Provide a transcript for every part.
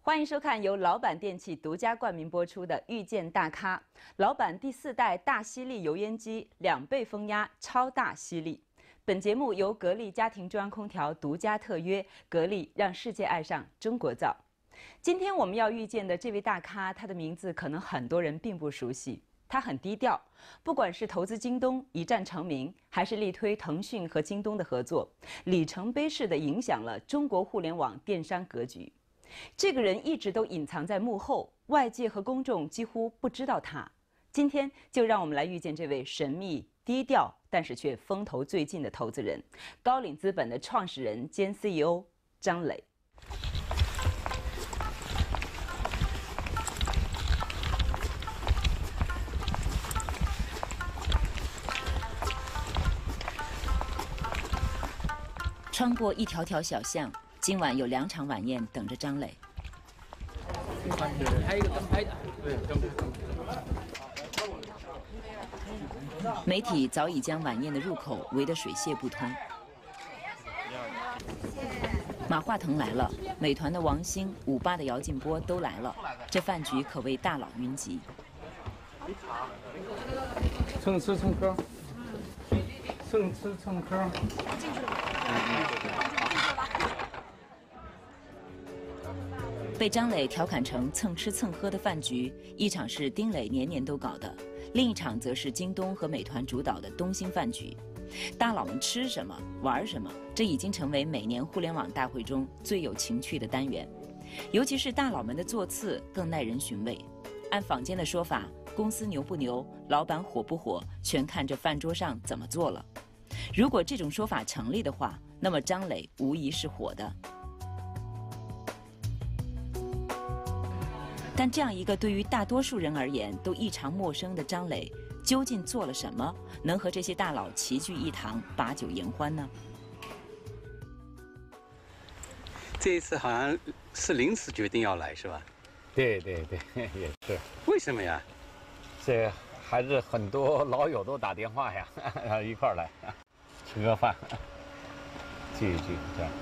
欢迎收看由老板电器独家冠名播出的《遇见大咖》，老板第4代大吸力油烟机2倍风压超大吸力。本节目由格力家庭中央空调独家特约，格力让世界爱上中国造。今天我们要遇见的这位大咖，他的名字可能很多人并不熟悉。他很低调，不管是投资京东一战成名，还是力推腾讯和京东的合作，里程碑式的影响了中国互联网电商格局。这个人一直都隐藏在幕后，外界和公众几乎不知道他。今天就让我们来遇见这位神秘低调，但是却风头最劲的投资人，高瓴资本的创始人兼 CEO 张磊。穿过一条条小巷，今晚有2场晚宴等着张磊。 还有一个灯牌的，对，灯牌。 媒体早已将晚宴的入口围得水泄不通。马化腾来了，美团的王兴、58的姚劲波都来了，这饭局可谓大佬云集。 蹭吃蹭喝，蹭吃蹭喝。 被张磊调侃成蹭吃蹭喝的饭局，一场是丁磊年年都搞的，另一场则是京东和美团主导的东兴饭局。大佬们吃什么玩什么，这已经成为每年互联网大会中最有情趣的单元。尤其是大佬们的座次更耐人寻味。按坊间的说法，公司牛不牛，老板火不火，全看这饭桌上怎么做了。如果这种说法成立的话，那么张磊无疑是火的。但这样一个对于大多数人而言都异常陌生的张磊，究竟做了什么，能和这些大佬齐聚一堂，把酒言欢呢？ 这一次好像是临时决定要来，是吧？ 对，也是。 为什么呀？ 这还是很多老友都打电话呀，然后一块儿来吃个饭，聚一聚这样。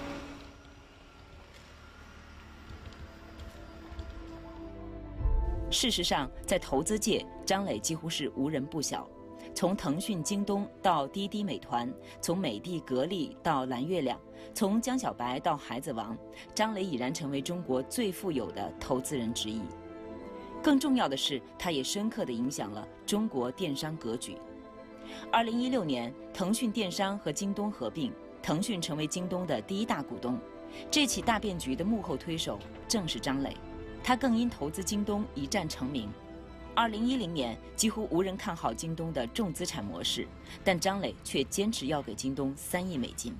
事实上，在投资界，张磊几乎是无人不晓。从腾讯、京东到滴滴、美团，从美的、格力到蓝月亮，从江小白到孩子王，张磊已然成为中国最富有的投资人之一。更重要的是，他也深刻地影响了中国电商格局。2016年，腾讯电商和京东合并，腾讯成为京东的第1大股东。这起大变局的幕后推手正是张磊。他更因投资京东一战成名。2010年，几乎无人看好京东的重资产模式，但张磊却坚持要给京东3亿美金。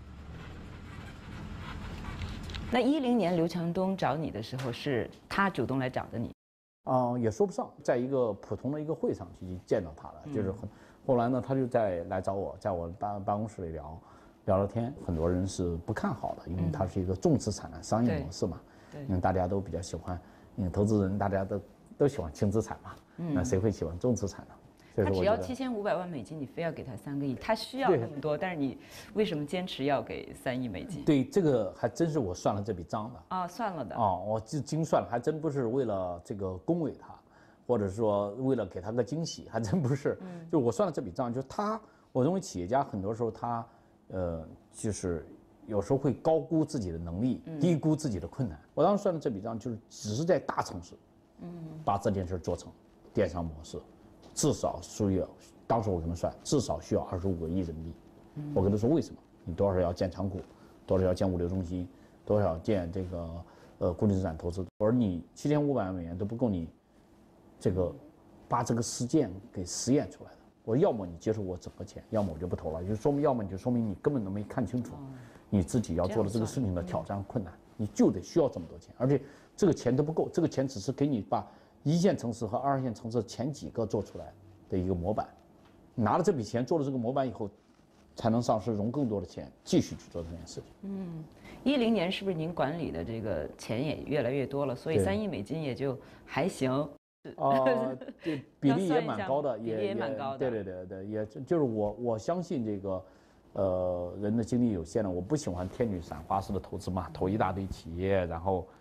那10年刘强东找你的时候，是他主动来找的你？ 也说不上，在一个普通的一个会上去见到他了，就是后来呢，他就来找我，在我办公室里聊天。很多人是不看好的，因为它是一个重资产的商业模式嘛，因为大家都比较喜欢。因为投资人大家都喜欢轻资产嘛，那谁会喜欢重资产呢？ 他只要7500万美金，你非要给他3个亿，他需要那么多，但是你为什么坚持要给3亿美金？ 对，这个还真是我算了这笔账的啊，算了的我精算了，还真不是为了这个恭维他，或者说为了给他个惊喜，还真不是。就我算了这笔账，就是我认为企业家很多时候他就是有时候会高估自己的能力，低估自己的困难。我当时算的这笔账就是只是在大城市，把这件事做成电商模式，至少需要，当时我跟他算，至少需要25个亿人民币。我跟他说为什么？你多少要建仓库，多少要建物流中心，多少要建这个固定资产投资。我说你7500万美元都不够你把这个实践给实验出来的。我要么你接受我整个钱，要么我就不投了，就说明要么你就说明你根本都没看清楚。你自己要做的这个事情的挑战困难，你就得需要这么多钱，而且这个钱都不够，这个钱只是给你把1线城市和2线城市前几个做出来的一个模板，拿了这笔钱做了这个模板以后，才能上市融更多的钱，继续去做这件事情。 10年是不是您管理的这个钱也越来越多了，所以3亿美金也就还行？ 对，比例也蛮高的， 也蛮高的。 对，也就是我相信这个。人的精力有限了，我不喜欢天女散花式的投资嘛，投一大堆企业，然后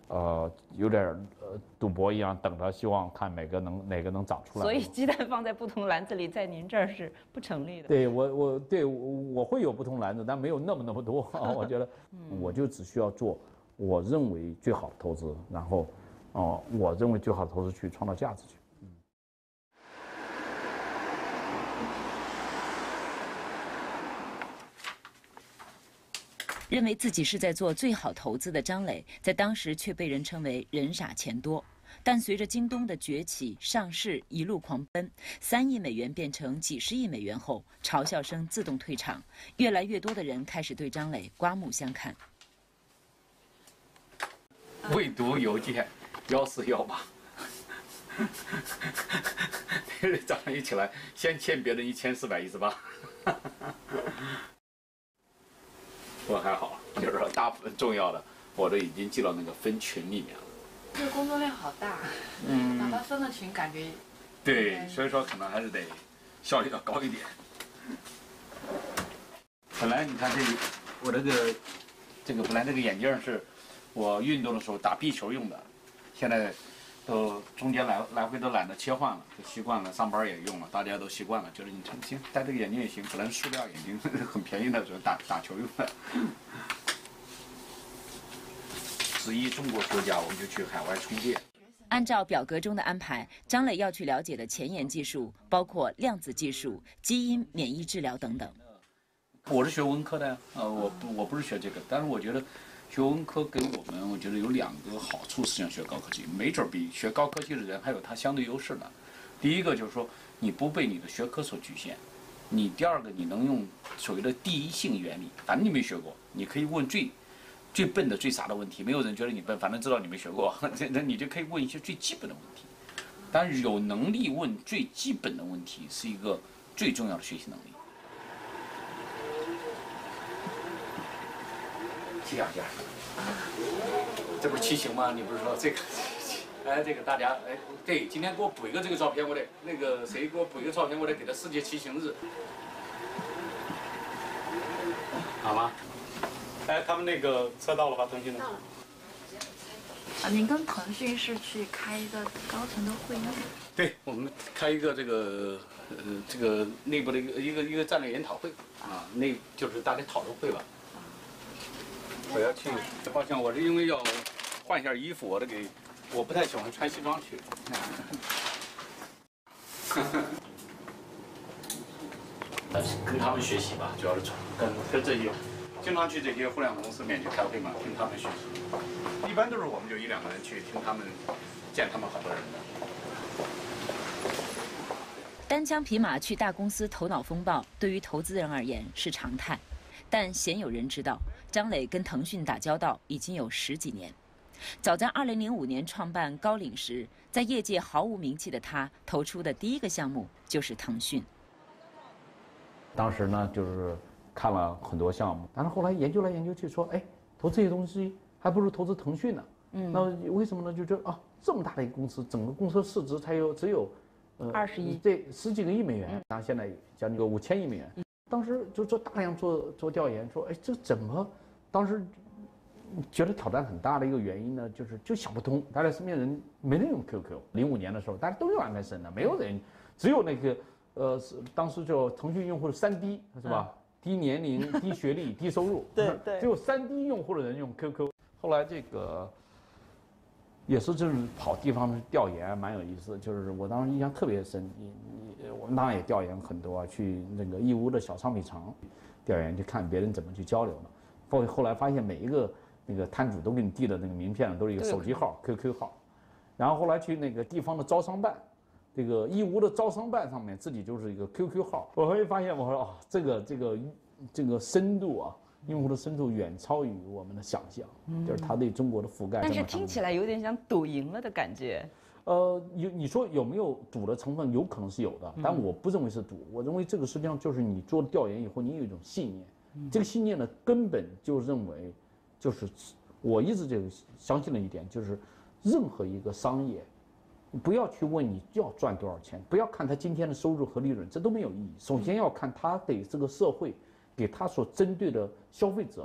有点赌博一样，等着希望看哪个能长出来。 所以鸡蛋放在不同篮子里，在您这儿是不成立的。 对我会有不同篮子，但没有那么多啊。我觉得我就只需要做我认为最好的投资，然后我认为最好的投资去创造价值去。 认为自己是在做最好投资的张磊，在当时却被人称为人傻钱多。但随着京东的崛起、上市一路狂奔，3亿美元变成几十亿美元后，嘲笑声自动退场，越来越多的人开始对张磊刮目相看。 未读邮件1418，早上一起来先欠别人1418。我还好，就是说大部分重要的我都已经记到那个分群里面了。 这个工作量好大，哪怕分了群，感觉对，所以说可能还是得效率要高一点。本来你看我这个本来这个眼镜是我运动的时候打壁球用的，现在都中间来回都懒得切换了，就习惯了，上班也用了，大家都习惯了，就是你行戴这个眼镜也行，本来是塑料眼镜很便宜的，就是打球用的。11中国休假，我们就去海外充电。 按照表格中的安排，张磊要去了解的前沿技术包括量子技术、基因免疫治疗等等。 我是学文科的呀，我不是学这个，但是我觉得学文科给我觉得有2个好处，实际上学高科技，没准比学高科技的人还有他相对优势的。第一个就是说你不被你的学科所局限，第二个你能用所谓的第一性原理，反正你没学过，你可以问最笨的、最傻的问题，没有人觉得你笨，反正知道你没学过，那你就可以问一些最基本的问题。但是有能力问最基本的问题是一个最重要的学习能力。骑2件，这不是骑行吗？你不是说这个？哎，这个大家哎，对，今天给我补一个这个照片，我得那个谁给我补一个照片，我得给他世界骑行日，好吗？哎，他们那个车到了吧？腾讯的。 到了。您跟腾讯是去开一个高层的会议？ 对，我们开一个这个内部的一个战略研讨会啊，就是大家讨论会吧。我要去，抱歉，我是因为要换一下衣服，我不太喜欢穿西装去。跟他们学习吧，主要是跟这些。经常去这些互联网公司面去开会嘛，听他们学习。一般都是我们就1、2个人去听他们，见他们好多人的。 单枪匹马去大公司头脑风暴，对于投资人而言是常态。但鲜有人知道，张磊跟腾讯打交道已经有10几年。早在2005年创办高瓴时，在业界毫无名气的他，投出的第一个项目就是腾讯。 当时呢，就是看了很多项目，但是后来研究来研究去，说，哎，投这些东西还不如投资腾讯呢。那为什么呢？就觉得这么大的一个公司，整个公司市值只有 20亿， 对，10几个亿美元，然后现在将近个5000亿美元。当时就大量做调研，说，哎，这怎么？当时觉得挑战很大的一个原因呢，就想不通，大家身边人没人用 QQ。05年的时候，大家都用 MSN 的，没有人，只有那个当时就腾讯用户的3D 是吧？低年龄、低学历、低收入， 对， 只有3D 用户的人用 QQ。后来这个也是就是跑地方的调研，蛮有意思。就是我当时印象特别深，我们当然也调研很多，去那个义乌的小商品城调研，去看别人怎么去交流的。后来发现每一个那个摊主都给你递的那个名片都是一个手机号、QQ 号，然后后来去那个地方的招商办。这个义乌的招商办上面自己就是一个 QQ 号，我会发现我说这个深度啊，用户的深度远超于我们的想象，就是他对中国的覆盖。 但是听起来有点像赌赢了的感觉。 你说有没有赌的成分？有可能是有的，但我不认为是赌。我认为这个实际上就是你做了调研以后，你有一种信念，这个信念呢根本就认为，就是我一直就相信的一点，就是任何一个商业。不要去问你要赚多少钱，不要看他今天的收入和利润，这都没有意义。首先要看他给这个社会，给他所针对的消费者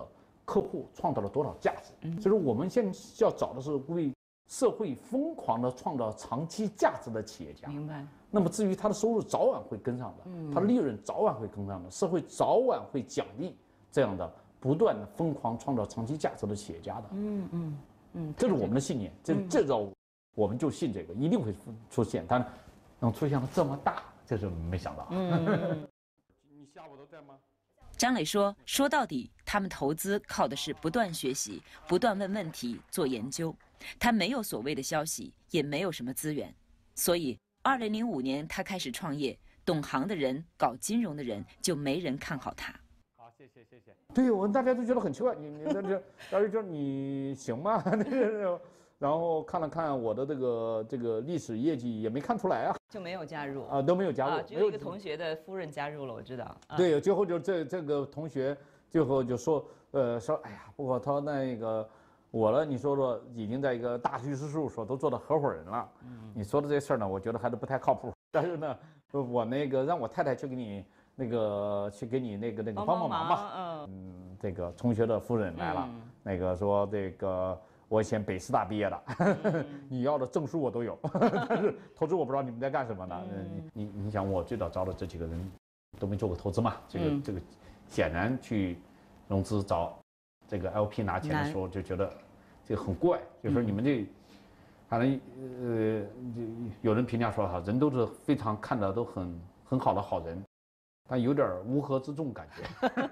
客户创造了多少价值。所以说我们现在要找的是为社会疯狂的创造长期价值的企业家。 明白。 那么至于他的收入早晚会跟上的，他的利润早晚会跟上的，社会早晚会奖励这样的不断的疯狂创造长期价值的企业家的。这是我们的信念，这招我们就信这个，一定会出现，但能出现的这么大，这是没想到。你下午都在吗？ 张磊说：“说到底，他们投资靠的是不断学习、不断问问题、做研究。他没有所谓的消息，也没有什么资源，所以2005年他开始创业，懂行的人、搞金融的人就没人看好他。” 好，谢谢。对我们大家都觉得很奇怪，你大家说你行吗？然后看了看我的这个历史业绩，也没看出来啊， 就没有加入啊，都没有加入， 只有一个同学的夫人加入了，我知道。 对，最后就这个同学最后就说，哎呀，不过他那个我呢，你说已经在一个大律师事务所都做到合伙人了，你说的这事儿呢，我觉得还是不太靠谱。但是呢，我那个让我太太去给你去给你那个帮忙嘛，这个同学的夫人来了，那个说这个。我以前北师大毕业的，你要的证书我都有，但是投资我不知道你们在干什么呢？你想我最早招的这几个人都没做过投资嘛？这个显然去融资找这个 LP 拿钱的时候就觉得这个很怪，就说你们这反正有人评价说哈，人都是非常看着都很好的好人，但有点乌合之众感觉。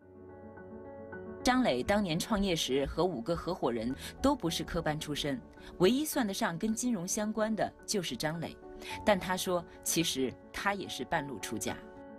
张磊当年创业时和5个合伙人都不是科班出身，唯一算得上跟金融相关的就是张磊，但他说其实他也是半路出家。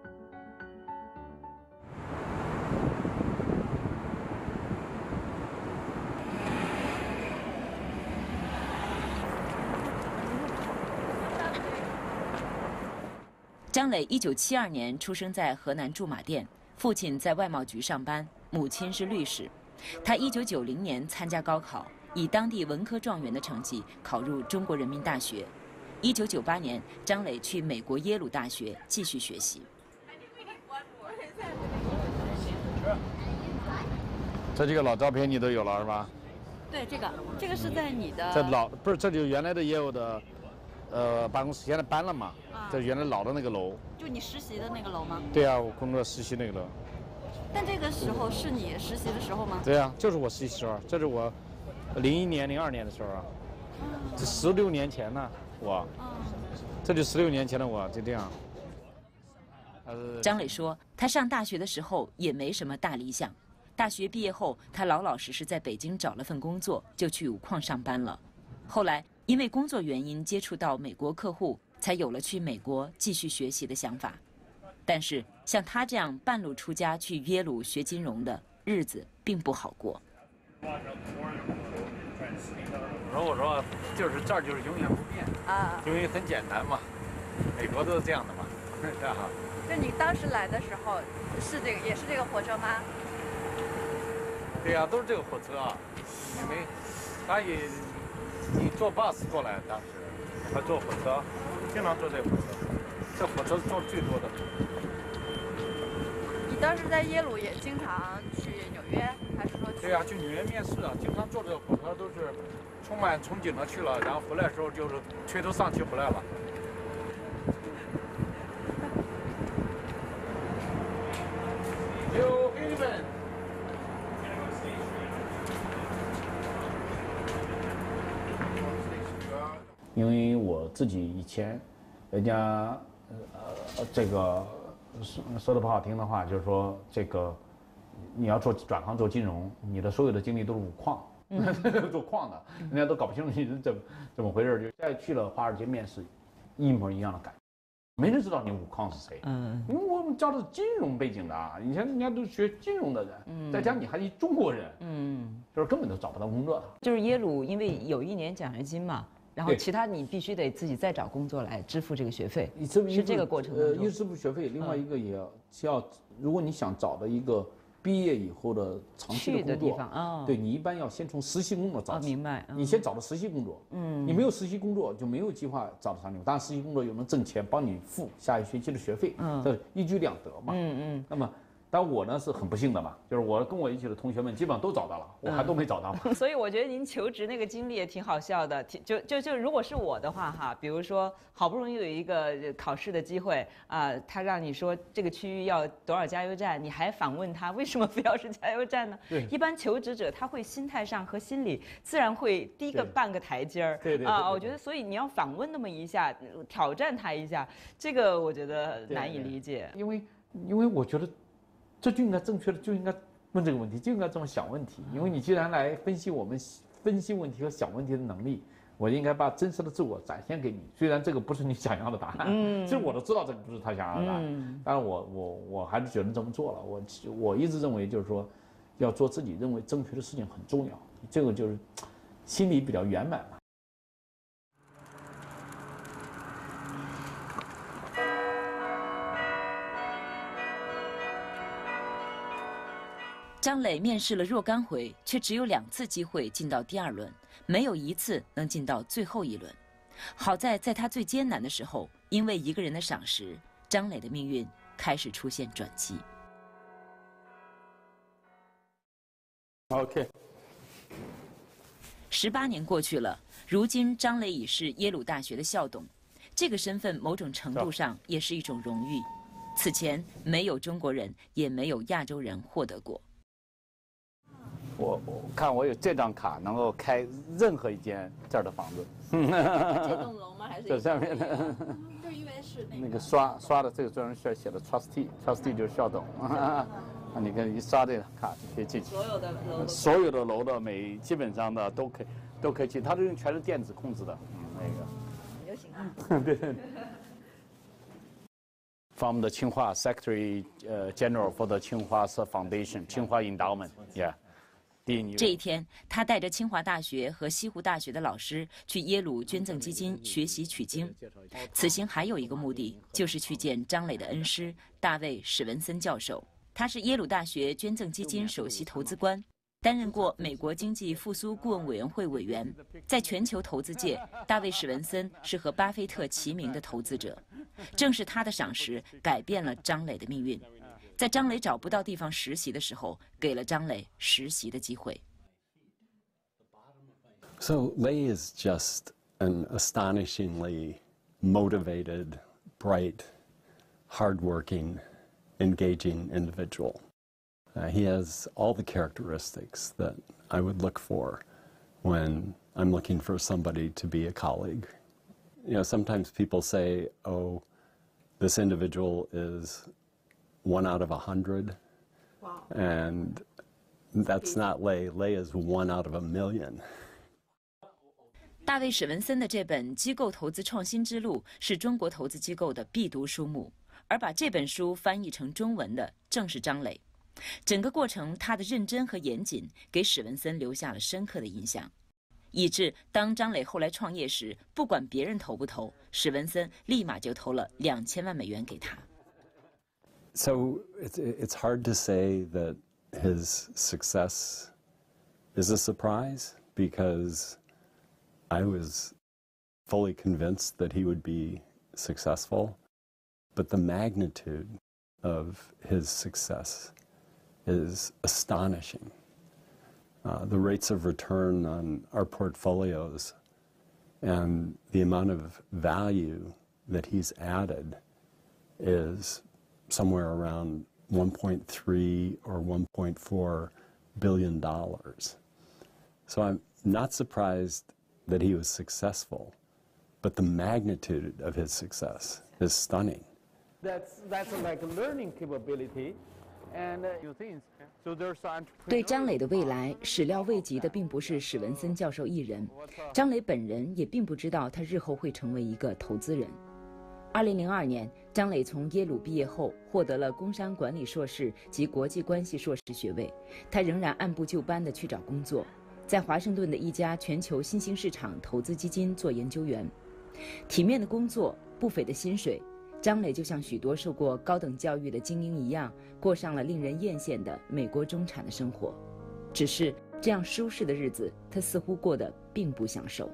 张磊1972年出生在河南驻马店，父亲在外贸局上班，母亲是律师。他1990年参加高考，以当地文科状元的成绩考入中国人民大学。1998年，张磊去美国耶鲁大学继续学习。 这几个老照片你都有了是吧？ 对，这个是在你的。 这就原来的业务的，办公室现在搬了嘛？这原来老的那个楼。 就你实习的那个楼吗？ 对啊，我工作实习那个楼。 但这个时候是你实习的时候吗？ 对啊，就是我实习时候，这是我01年、02年的时候啊，这16年前呢，这就16年前的我就这样。 张磊说，他上大学的时候也没什么大理想，大学毕业后，他老老实实在北京找了份工作，就去五矿上班了。后来因为工作原因接触到美国客户，才有了去美国继续学习的想法。但是像他这样半路出家去耶鲁学金融的日子并不好过。 我说就是这儿就是永远不变啊，因为很简单嘛，美国都是这样的嘛，是吧？ 就你当时来的时候也是这个火车吗？ 对呀，都是这个火车啊，因为你坐 bus 过来，当时还坐火车，经常坐这个火车，这火车坐最多的。 你当时在耶鲁也经常去纽约，还是说？ 对呀，去纽约面试啊，经常坐这个火车都是充满憧憬的去了，然后回来的时候就是垂头丧气回来了。有兄弟们。因为我自己以前，人家这个说的不好听的话，就是说这个你要转行做金融，你的所有的精力都是五矿，做矿的，人家都搞不清楚你是怎么回事，就再去了华尔街面试，一模一样的感觉，没人知道你五矿是谁，因为我们教的是金融背景的啊，以前人家都学金融的人，再加上你还是中国人，就是根本都找不到工作的。 就是耶鲁因为有1年奖学金嘛。然后其他你必须得自己再找工作来支付这个学费，是这个过程当中。 一个支付学费，另外一个也要，如果你想找到一个毕业以后的长期的工作，对你一般要先从实习工作找起。 明白。 你先找到实习工作，你没有实习工作就没有计划找到长期。当然，实习工作又能挣钱，帮你付下一学期的学费，这一举两得嘛。那么但我呢是很不幸的嘛，就是我跟我一起的同学们基本上都找到了，我还都没找到嘛。 所以我觉得您求职那个经历也挺好笑的，就如果是我的话哈，比如说好不容易有一个考试的机会啊，他让你说这个区域要多少加油站，你还反问他为什么非要是加油站呢？ 对， 一般求职者他会心态上和心理自然会低个半个台阶儿。 对啊，我觉得所以你要反问那么一下，挑战他一下，这个我觉得难以理解。 因为我觉得。这就应该正确的，就应该问这个问题，就应该这么想问题。因为你既然来分析我们分析问题和想问题的能力，我应该把真实的自我展现给你。虽然这个不是你想要的答案，其实我都知道这个不是他想要的答案，但是我还是觉得这么做了。我一直认为就是说，要做自己认为正确的事情很重要，这个就是心里比较圆满嘛。 张磊面试了若干回，却只有2次机会进到第2轮，没有1次能进到最后1轮。好在他最艰难的时候，因为一个人的赏识，张磊的命运开始出现转机。 OK。 18年过去了，如今张磊已是耶鲁大学的校董，这个身份某种程度上也是一种荣誉。此前没有中国人，也没有亚洲人获得过。 我看我有这张卡，能够开任何一间这儿的房子。 这栋楼吗？还是这上面的？ 就因为是那个刷的这个专门需要写的 trustee 就是校董啊。你看一刷这个卡就可以进去。所有的楼的基本上的都可以进，它这全是电子控制的。那个。 你就行了。 对。From the Tsinghua Secretary General for the Tsinghua Foundation, Tsinghua Endowment, yeah. 这一天，他带着清华大学和西湖大学的老师去耶鲁捐赠基金学习取经。此行还有一个目的，就是去见张磊的恩师大卫·史文森教授。他是耶鲁大学捐赠基金首席投资官，担任过美国经济复苏顾问委员会委员。在全球投资界，大卫·史文森是和巴菲特齐名的投资者。正是他的赏识改变了张磊的命运。在张磊找不到地方实习的时候，给了张磊实习的机会。 So Lei is just an astonishingly motivated, bright, hardworking, engaging individual. He has all the characteristics that I would look for when I'm looking for somebody to be a colleague. You know, sometimes people say, oh, this individual is 1 out of 100. Wow. And that's not Lei. Lei is 1 out of a million. 大卫·史文森的这本《机构投资创新之路》是中国投资机构的必读书目，而把这本书翻译成中文的正是张磊。整个过程，他的认真和严谨给史文森留下了深刻的印象，以致当张磊后来创业时，不管别人投不投，史文森立马就投了2000万美元给他。 So it's hard to say that his success is a surprise because I was fully convinced that he would be successful, but the magnitude of his success is astonishing. The rates of return on our portfolios and the amount of value that he's added is somewhere around 1.3 or 1.4 billion dollars. So I'm not surprised that he was successful, but the magnitude of his success is stunning. That's like a learning capability, and new things. So there's entrepreneurial. 对张磊的未来，始料未及的并不是史文森教授一人，张磊本人也并不知道他日后会成为一个投资人。2002年，张磊从耶鲁毕业后，获得了工商管理硕士及国际关系硕士学位。他仍然按部就班地去找工作，在华盛顿的一家全球新兴市场投资基金做研究员。体面的工作，不菲的薪水，张磊就像许多受过高等教育的精英一样，过上了令人艳羡的美国中产的生活。只是这样舒适的日子，他似乎过得并不享受。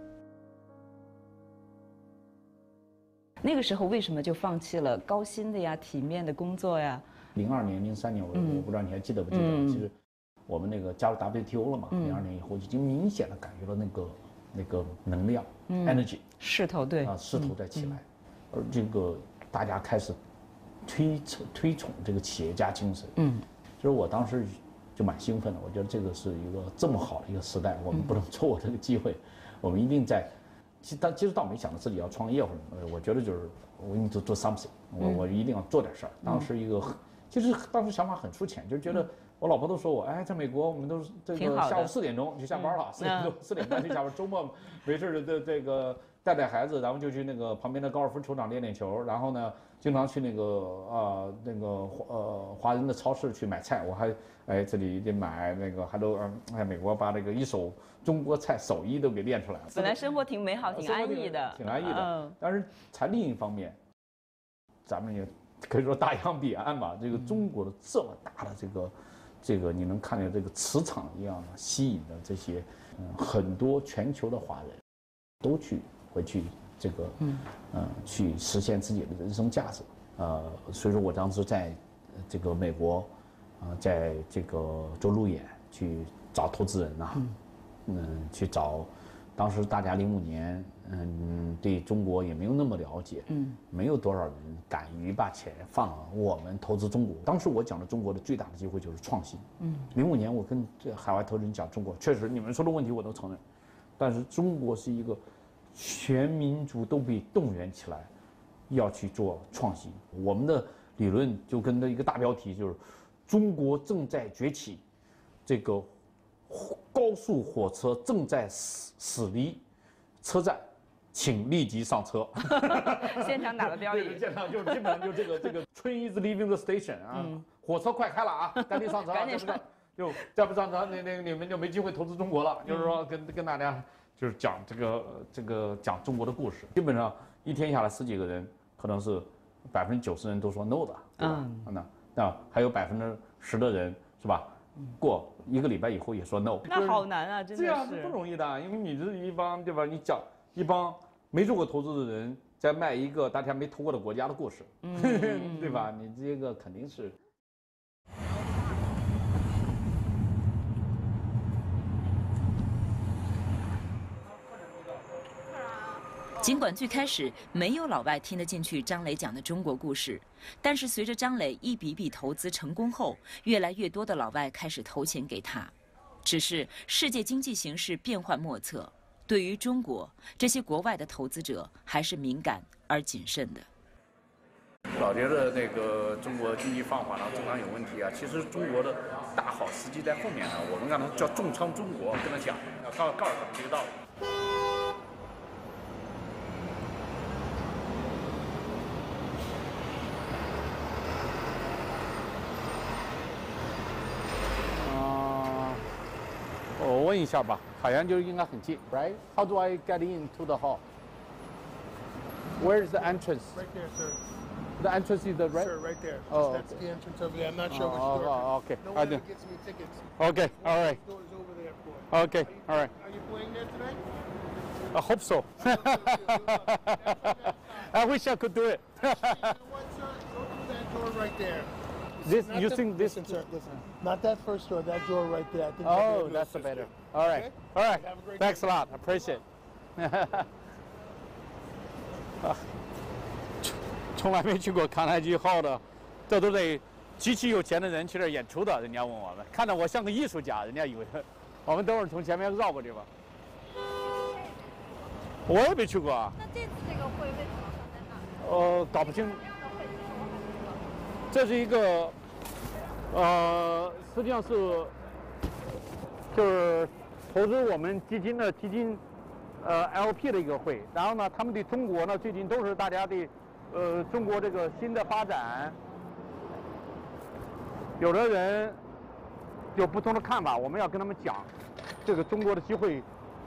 那个时候为什么就放弃了高薪的呀、体面的工作呀？ 02年、03年，我不知道你还记得不记得？其实我们那个加入 WTO 了嘛，02年以后已经明显的感觉到那个能量 energy 势头对啊，势头在起来，而这个大家开始推崇这个企业家精神。其实我当时就蛮兴奋的，我觉得这个是一个这么好的一个时代，我们不能错过这个机会，我们一定在。其实倒没想到自己要创业或者什么，我觉得就是我need to do something，我一定要做点事儿。当时其实当时想法很肤浅，就觉得我老婆都说我，哎，在美国我们都是这个下午4点钟就下班了，4点半就下班，周末没事的这个带孩子，咱们就去那个旁边的高尔夫球场练球，然后呢，经常去那个华人的超市去买菜，我还这里得买那个还都美国把那个一手中国菜手艺都给练出来了。 本来生活挺美好，挺安逸的， 挺安逸的。但是在另一方面，咱们也可以说大洋彼岸吧，这个中国的这么大的这个你能看见这个磁场一样的吸引的这些很多全球的华人都会去这个去实现自己的人生价值。所以说我当时在这个美国在这个做路演去找投资人呐，去找，当时大家05年对中国也没有那么了解，没有多少人敢于把钱放我们投资中国。当时我讲的中国的最大的机会就是创新。05年我跟海外投资人讲中国，确实你们说的问题我都承认，但是中国是一个全民族都被动员起来要去做创新。我们的理论就跟一个大标题就是中国正在崛起，这个高速火车正在驶离车站，请立即上车。 现场打的标语， 现场就基本上就这个 Train is leaving the station 啊，火车快开了啊，赶紧上车，赶紧上，就再不上车，你们就没机会投资中国了。就是说跟大家就是讲这个讲中国的故事，基本上一天下来10几个人，可能是90%人都说 no 的，对吧？那还有10%的人是吧？过1个礼拜以后也说 no， 那好难啊，真的是。 这样是不容易的，因为你是一帮对吧？你讲一帮没做过投资的人在卖一个大家没投过的国家的故事，对吧？你这个肯定是。 尽管最开始没有老外听得进去张磊讲的中国故事，但是随着张磊一笔笔投资成功后，越来越多的老外开始投钱给他。只是世界经济形势变幻莫测，对于中国这些国外的投资者还是敏感而谨慎的。 老觉得那个中国经济放缓了，经常有问题啊。其实中国的大好时机在后面呢，我们让他叫重仓中国，跟他讲，要告诉他们这个道理。 我问一下吧，好像就应该很近 ，right? How do I get into the hall? Where is the entrance? Right there, sir. The entrance is the right. Sir, right there. Oh, That's okay. the entrance over there. I'm not sure which door. Okay. No I one do. ever gets me tickets. Okay. All right. Which door is over there for? Okay. All right. Are you playing there today? I hope so. I wish I could do it. You know what, sir? Go through that door right there. This Not you the- think this? Listen, sir. Listen. Not that first door. That door right there. I think Oh, that's the better. All right. Okay? All right. Have a great Thanks a day. lot. Appreciate. 从来没去过康泰基号的，这都得极其有钱的人去这儿演出的。人家问我们，看到我像个艺术家，人家以为我们都是从前面绕过去吧。我也没去过啊。 那这次这个会为什么放在那儿？ 搞不清。 什么样的会是什么会知道？ 这是一个，实际上是，就是投资我们基金的基金，LP 的一个会。然后呢，他们对中国呢，最近都是大家对，中国这个新的发展，有的人有不同的看法，我们要跟他们讲，这个中国的机会。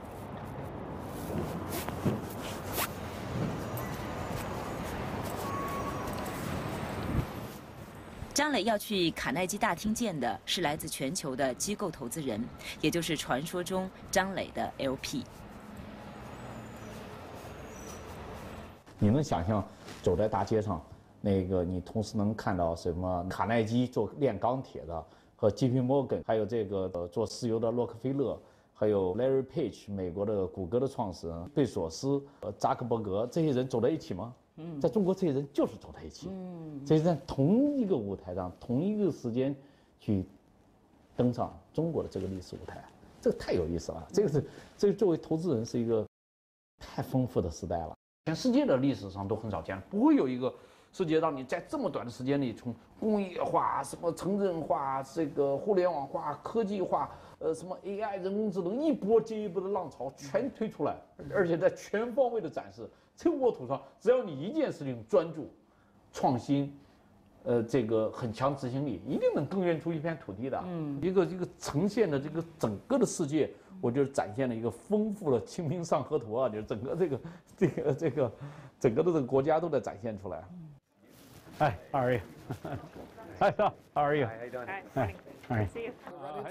张磊要去卡耐基大厅见的是来自全球的机构投资人，也就是传说中张磊的 LP。 你能想象走在大街上， 那个你同时能看到什么卡耐基做炼钢铁的，和 J.P. Morgan， 还有这个做石油的洛克菲勒，还有 Larry Page 美国的谷歌的创始人，贝索斯、扎克伯格这些人走在一起吗？在中国这些人就是走在一起，这是在同一个舞台上，同一个时间去登上中国的这个历史舞台，这个太有意思了。这个作为投资人是一个太丰富的时代了，全世界的历史上都很少见，不会有一个世界让你在这么短的时间里，从工业化、什么城镇化、这个互联网化、科技化，什么 AI 人工智能一波接一波的浪潮全推出来，而且在全方位的展示。这个沃土上，只要你一件事情专注、创新，这个很强执行力，一定能耕耘出一片土地的。一个呈现的这个整个的世界，我觉得展现了一个丰富的《清明上河图》啊，就是整个整个的这个国家都在展现出来。 Hi, how are you? Hi, Phil. How are you? Hi, see you.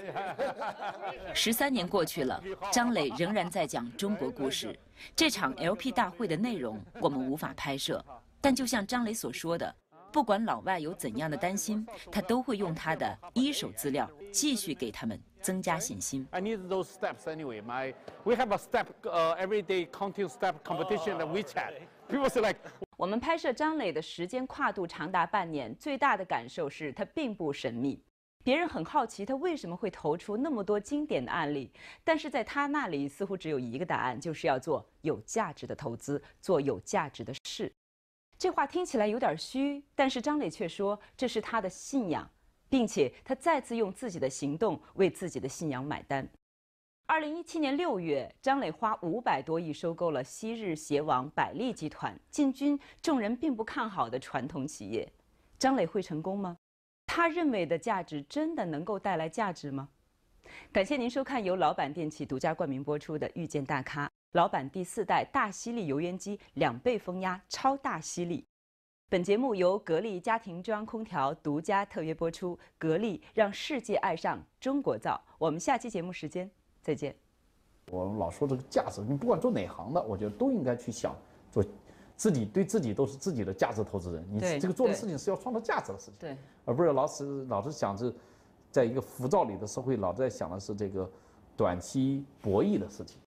13年过去了，张磊仍然在讲中国故事。这场 LP 大会的内容我们无法拍摄，但就像张磊所说的，不管老外有怎样的担心，他都会用他的一手资料继续给他们增加信心。 I need those steps anyway. We have a step everyday counting step competition at WeChat. People say like. 我们拍摄张磊的时间跨度长达半年，最大的感受是他并不神秘。别人很好奇他为什么会投出那么多经典的案例，但是在他那里似乎只有一个答案，就是要做有价值的投资，做有价值的事。这话听起来有点虚，但是张磊却说这是他的信仰，并且他再次用自己的行动为自己的信仰买单。2017年6月，张磊花500多亿收购了昔日鞋王百利集团，进军众人并不看好的传统企业。张磊会成功吗？他认为的价值真的能够带来价值吗？感谢您收看由老板电器独家冠名播出的《遇见大咖》，老板第4代大吸力油烟机2倍风压超大吸力。本节目由格力家庭中央空调独家特约播出，格力让世界爱上中国造。我们下期节目时间再见。 我们老说这个价值，你不管做哪行的，我觉得都应该去想做自己，对自己都是自己的价值投资人。你这个做的事情是要创造价值的事情， 对， 而不是老是想着，在一个浮躁里的社会，老在想的是这个短期博弈的事情。